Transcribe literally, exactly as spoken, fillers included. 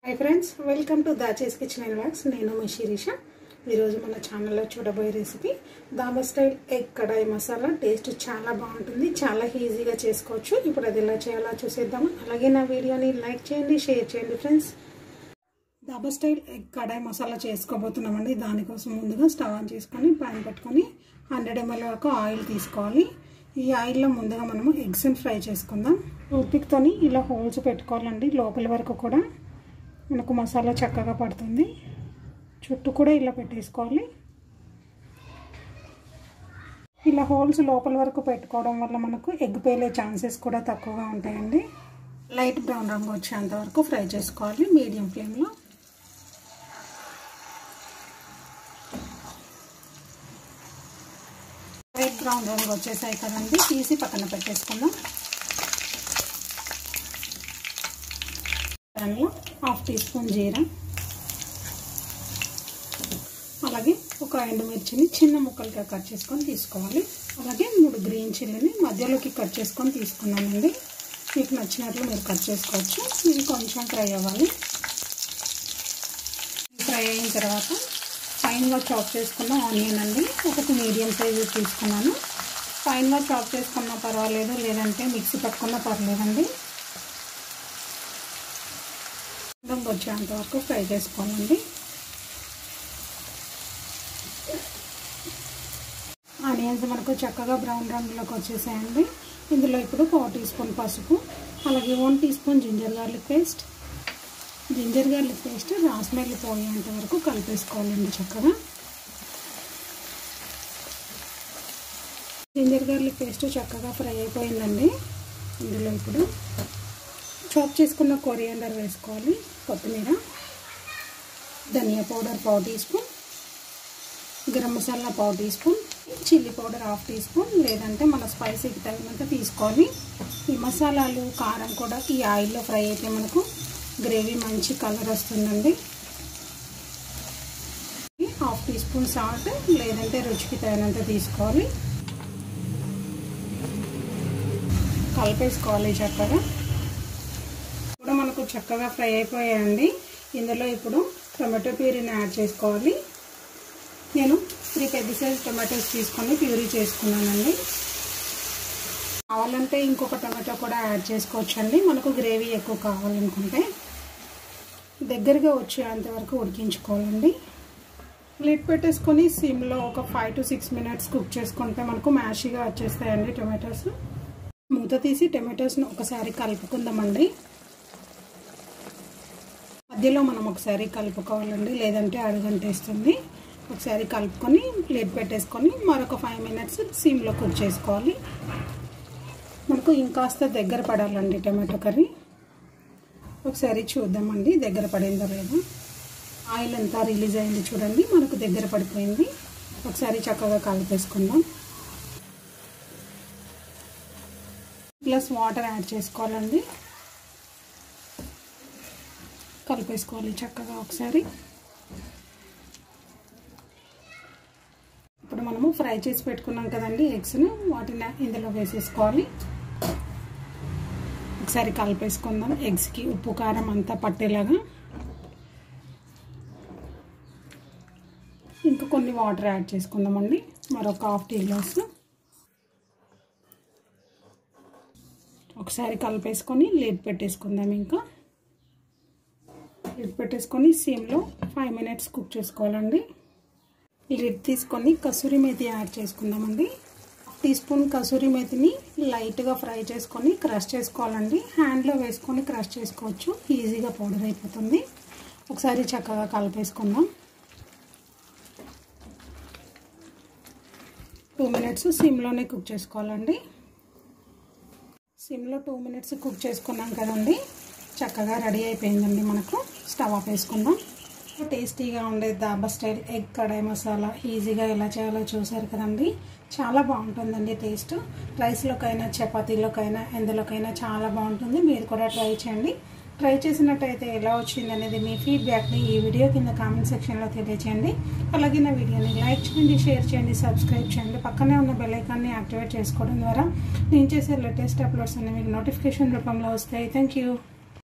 Hi friends, welcome to दाचेस kitchen and vlogs. నేను మీ శిరీష। ఈ రోజు మన ఛానల్లో చూడబోయే recipe dhaba style egg kadai masala. Taste చాలా బాగుంటుంది, చాలా ఈజీగా చేసుకోవచ్చు। ఇప్పుడు అది ఎలా చేయాలో చూసేద్దాం। అలాగే నా వీడియోని లైక్ చేయండి, షేర్ చేయండి friends. Dhaba style egg kadai masala చేసుకోబోతున్నామండి। దానికోసం ముందుగా స్టవ్ ఆన్ చేసుకొని పాన్ పెట్టుకొని హండ్రెడ్ ఎంఎల్ వరకు ఆయిల్ తీసుకోవాలి। ఈ ఆయిల్లో ముందుగా మనము ఎగ్స్ ఫ్రై చేసుకుందాం। టూత్పిక్తోని ఇలా హోల్స్ పెట్టుకోవాలండి, లోపల వరకు కూడా మనకు మసాలా చక్కగా పడుతుంది। చుట్టూ కూడా ఇలా పెట్టేసుకోవాలి। ఇలా హోల్స్ లోపల వరకు పెట్టుకోవడం వల్ల మనకు ఎగ్ పేలే ఛాన్సెస్ కూడా తక్కువగా ఉంటాయండి। లైట్ బ్రౌన్ రంగు వచ్చేంత వరకు ఫ్రై చేసుకోవాలి మీడియం ఫ్లేమ్లో। లైట్ బ్రౌన్ రంగు వచ్చేసాయి కదండి, తీసి పక్కన పెట్టేసుకుందాం। దానిలో హాఫ్ టీ స్పూన్ జీరా, అలాగే ఒక ఎండుమిర్చిని చిన్న ముక్కలుగా కట్ చేసుకొని తీసుకోవాలి। అలాగే మూడు గ్రీన్ చిల్లీని మధ్యలోకి కట్ చేసుకొని తీసుకున్నామండి। మీకు నచ్చినట్లు మీరు కట్ చేసుకోవచ్చు। ఇది కొంచెం ఫ్రై అవ్వాలి। ఫ్రై అయిన తర్వాత ఫైన్గా చాప్ చేసుకున్న ఆనియన్ అండి, ఒకటి మీడియం సైజు తీసుకున్నాను। ఫైన్గా చాప్ చేసుకున్నా పర్వాలేదు, లేదంటే మిక్సీ పట్టుకున్నా పర్లేదండి। వచ్చేంత వరకు ఫ్రై చేసుకోవాలండి। ఆనియన్స్ మనకు చక్కగా బ్రౌన్ రంగులోకి వచ్చేసాయండి। ఇందులో ఇప్పుడు పావు టీ స్పూన్ పసుపు, అలాగే one teaspoon ginger garlic paste ginger garlic paste రాస్మెల్లి పోయేంత వరకు కలిపేసుకోవాలండి చక్కగా। జింజర్ గార్లిక్ పేస్ట్ చక్కగా ఫ్రై అయిపోయిందండి। ఇందులో ఇప్పుడు చాప్ చేసుకున్న కొరియాండర్ వేసుకోవాలి, కొత్తిమీర, ధనియా పౌడర్ పావు టీ స్పూన్, గరం మసాలా పావు teaspoon, chilli powder half teaspoon, లేదంటే మన స్పైసీకి తగినంత తీసుకోవాలి। ఈ మసాలాలు కారం కూడా ఈ ఆయిల్లో ఫ్రై అయితే మనకు గ్రేవీ మంచి కలర్ వస్తుందండి। హాఫ్ టీ స్పూన్ సాల్ట్, లేదంటే రుచికి తగినంత తీసుకోవాలి। కలిపేసుకోవాలి చక్కగా। కూడా మనకు చక్కగా ఫ్రై అయిపోయాయండి। ఇందులో ఇప్పుడు టొమాటో ప్యూరీని యాడ్ చేసుకోవాలి। నేను త్రీ పెద్ద సైజ్ టొమాటోస్ తీసుకొని ప్యూరీ చేసుకున్నానండి। కావాలంటే ఇంకొక టొమాటో కూడా యాడ్ చేసుకోవచ్చండి, మనకు గ్రేవీ ఎక్కువ కావాలనుకుంటే। దగ్గరగా వచ్చేంత వరకు ఉడికించుకోవాలండి। లిడ్ పెట్టేసుకొని సిమ్లో ఒక five to six minutes cook చేసుకుంటే మనకు మ్యాషీగా వచ్చేస్తాయండి టొమాటోస్। మూత తీసి టొమాటోస్ను ఒకసారి కలుపుకుందామండి। మధ్యలో మనం ఒకసారి కలుపుకోవాలండి, లేదంటే అడుగంటేస్తుంది। ఒకసారి కలుపుకొని ప్లేట్ పెట్టేసుకొని మరొక ఫైవ్ మినిట్స్ సిమ్లో కుక్ చేసుకోవాలి। మనకు ఇంకాస్త దగ్గర పడాలండి టమాటో కర్రీ। ఒకసారి చూద్దామండి దగ్గర పడిందో లేదో। ఆయిల్ అంతా రిలీజ్ అయింది చూడండి, మనకు దగ్గర పడిపోయింది। ఒకసారి చక్కగా కలిపేసుకుందాం। ప్లస్ వాటర్ యాడ్ చేసుకోవాలండి, కలిపేసుకోవాలి చక్కగా ఒకసారి। ఇప్పుడు మనము ఫ్రై చేసి పెట్టుకున్నాం కదండి ఎగ్స్ను, వాటిని ఇందులో వేసేసుకోవాలి। ఒకసారి కలిపేసుకుందాం, ఎగ్స్కి ఉప్పు కారం అంతా పట్టేలాగా। ఇంకా కొన్ని వాటర్ యాడ్ చేసుకుందామండి, మరొక హాఫ్ టీ గ్లాస్। ఒకసారి కలిపేసుకొని లిడ్ పెట్టేసుకుందాం। ఇంకా లిడ్ పెట్టేసుకొని సిమ్లో ఫైవ్ మినిట్స్ కుక్ చేసుకోవాలండి। లిడ్ తీసుకొని కసూరి మేతి యాడ్ చేసుకుందామండి। టీ స్పూన్ కసూరి మేతిని లైట్గా ఫ్రై చేసుకొని క్రష్ చేసుకోవాలండి। హ్యాండ్లో వేసుకొని క్రష్ చేసుకోవచ్చు, ఈజీగా పౌడర్ అయిపోతుంది। ఒకసారి చక్కగా కలిపేసుకుందాం। టూ మినిట్స్ సిమ్లోనే కుక్ చేసుకోవాలండి। సిమ్లో టూ మినిట్స్ కుక్ చేసుకున్నాం కదండి, చక్కగా రెడీ అయిపోయిందండి మనకు। స్టవ్ ఆఫ్ వేసుకుందాం। టేస్టీగా ఉండే దాబా స్టైల్ ఎగ్ కడాయి మసాలా ఈజీగా ఎలా చేయాలో చూసారు కదండి, చాలా బాగుంటుందండి టేస్ట్। రైస్లోకైనా చపాతీలోకైనా ఎందులోకైనా చాలా బాగుంటుంది, మీరు కూడా ట్రై చేయండి। ట్రై చేసినట్టయితే ఎలా వచ్చింది అనేది మీ ఫీడ్బ్యాక్ని ఈ వీడియో కింద కామెంట్ సెక్షన్లో తెలియజేయండి। అలాగే నా వీడియోని లైక్ చేయండి, షేర్ చేయండి, సబ్స్క్రైబ్ చేయండి। పక్కనే ఉన్న బెల్ ఐకాన్ని యాక్టివేట్ చేసుకోవడం ద్వారా నేను చేసే లేటెస్ట్ అప్లోడ్స్ అనేవి మీకు నోటిఫికేషన్ రూపంలో వస్తాయి। Thank you.